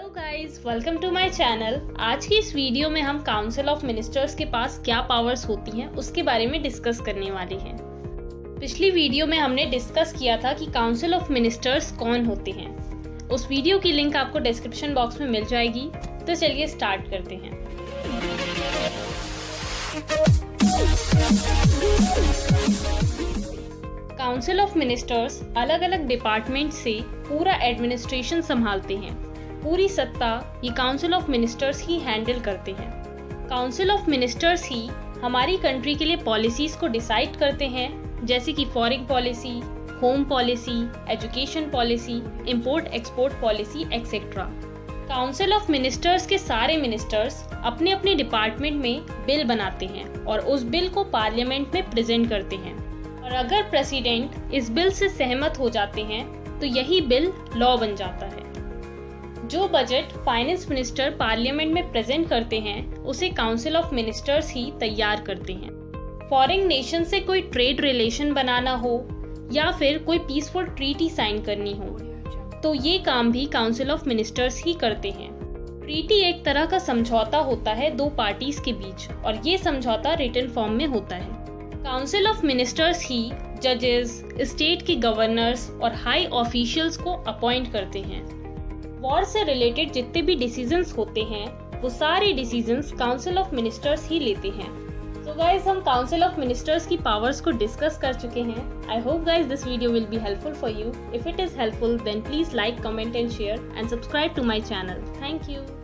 Guys, welcome to my channel. आज की इस वीडियो में हम काउंसिल ऑफ मिनिस्टर्स के पास क्या पावर्स होती हैं उसके बारे में डिस्कस करने वाले हैं। पिछली वीडियो में हमने डिस्कस किया था कि काउंसिल ऑफ मिनिस्टर्स कौन होते हैं। उस वीडियो की लिंक आपको डिस्क्रिप्शन बॉक्स में मिल जाएगी। तो चलिए स्टार्ट करते हैं। काउंसिल ऑफ मिनिस्टर्स अलग अलग डिपार्टमेंट से पूरा एडमिनिस्ट्रेशन संभालते हैं। पूरी सत्ता ये काउंसिल ऑफ मिनिस्टर्स ही हैंडल करते हैं। काउंसिल ऑफ मिनिस्टर्स ही हमारी कंट्री के लिए पॉलिसीज को डिसाइड करते हैं, जैसे कि foreign policy, home policy, education policy, import export policy etcetera. Council of ministers के सारे मिनिस्टर्स अपने अपने डिपार्टमेंट में बिल बनाते हैं और उस बिल को पार्लियामेंट में प्रेजेंट करते हैं, और अगर प्रेसिडेंट इस बिल से सहमत हो जाते हैं तो यही बिल लॉ बन जाता है। जो बजट फाइनेंस मिनिस्टर पार्लियामेंट में प्रेजेंट करते हैं उसे काउंसिल ऑफ मिनिस्टर्स ही तैयार करते हैं। फॉरेन नेशन से कोई ट्रेड रिलेशन बनाना हो या फिर कोई पीसफुल ट्रीटी साइन करनी हो तो ये काम भी काउंसिल ऑफ मिनिस्टर्स ही करते हैं। ट्रीटी एक तरह का समझौता होता है दो पार्टीज के बीच, और ये समझौता रिटन फॉर्म में होता है। काउंसिल ऑफ मिनिस्टर्स ही जजेस, स्टेट के गवर्नर्स और हाई ऑफिशियल्स को अपॉइंट करते हैं। वॉर से रिलेटेड जितने भी डिसीजंस होते हैं वो सारे डिसीजंस काउंसिल ऑफ मिनिस्टर्स ही लेते हैं। तो गाइज, हम काउंसिल ऑफ मिनिस्टर्स की पावर्स को डिस्कस कर चुके हैं। I hope guys this video will be helpful for you. If it is helpful then please like, comment and share and subscribe to my channel. Thank you.